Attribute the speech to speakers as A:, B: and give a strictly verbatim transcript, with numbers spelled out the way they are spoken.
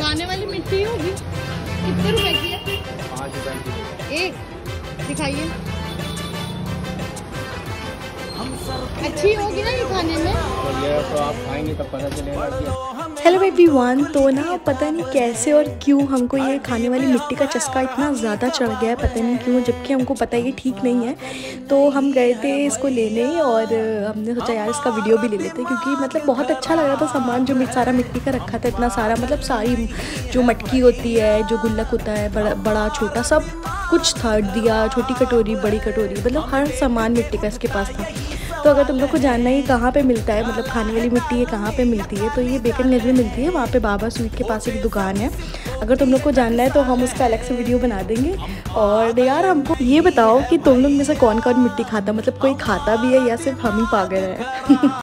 A: खाने वाली मिट्टी होगी। कितने रुपए की है?
B: पाँच रुपए की
A: एक। दिखाइए, अच्छी होगी ना ये खाने में?
B: तो ये तो आप खाएंगे तब पता चलेगा कि।
C: हेलो एवरीवन, तो ना पता नहीं कैसे और क्यों हमको ये खाने वाली मिट्टी का चस्का इतना ज़्यादा चढ़ गया है, पता नहीं क्यों, जबकि हमको पता है ये ठीक नहीं है। तो हम गए थे इसको लेने और हमने सोचा यार इसका वीडियो भी ले लेते, क्योंकि मतलब बहुत अच्छा लग रहा था सामान जो सारा मिट्टी का रखा था, इतना सारा, मतलब सारी जो मटकी होती है, जो गुल्लक होता है, बड़ा बड़ा छोटा सब कुछ था, दिया, छोटी कटोरी, बड़ी कटोरी, मतलब हर सामान मिट्टी का इसके पास था। तो अगर तुम लोग को जानना है कहाँ पे मिलता है, मतलब खाने वाली मिट्टी ये कहाँ पे मिलती है, तो ये बेकनगंज में मिलती है। वहाँ पे बाबा स्वीट के पास एक दुकान है। अगर तुम लोग को जानना है तो हम उसका अलग से वीडियो बना देंगे। और यार हमको ये बताओ कि तुम लोग में से कौन कौन मिट्टी खाता, मतलब कोई खाता भी है या सिर्फ हम ही पागल है?